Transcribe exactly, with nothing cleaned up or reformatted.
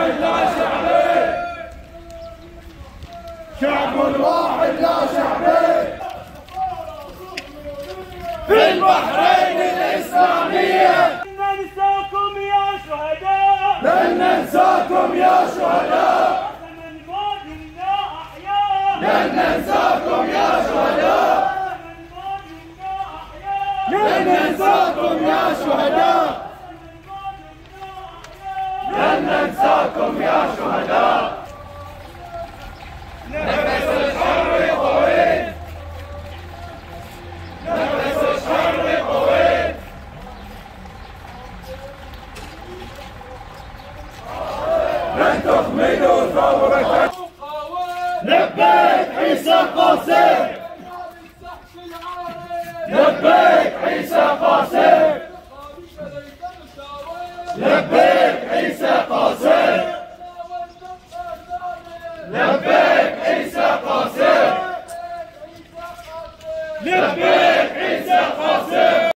واحد لا شعبي، شعب واحد لا شعبي، في البحرين الإسلامية. لن ننساكم يا شهداء، لن ننساكم يا شهداء، لن ننساكم يا شهداء، لن ننساكم يا شهداء، لن ننساكم يا شهداء. نفس الحر طويل، نفس الحر طويل، لن تخمدوا ثورة. لبيك عيسى قاسم، لبيك عيسى قاسم، لبيك عيسى قاسم، لبيك عيسى قاسم، لبيك عيسى قاسم.